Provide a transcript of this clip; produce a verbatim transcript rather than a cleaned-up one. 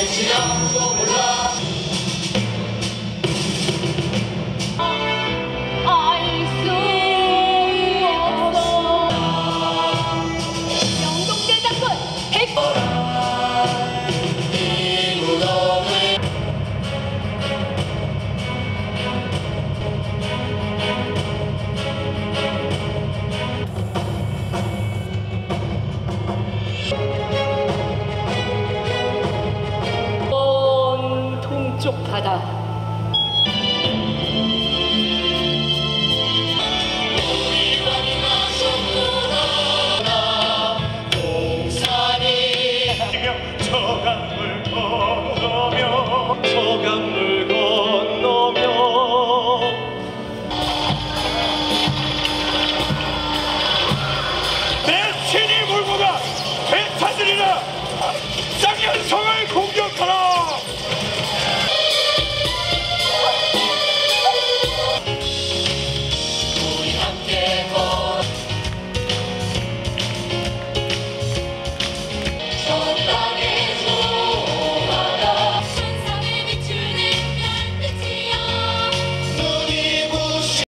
될지 아무도 몰라. 알 수 없어. 영동대장군 백. 이 무덤을 먼 동쪽 바다. 저 강물 건너며 저 강물 건너며 내 신이 몰고 가 배타들이라 쌍년성을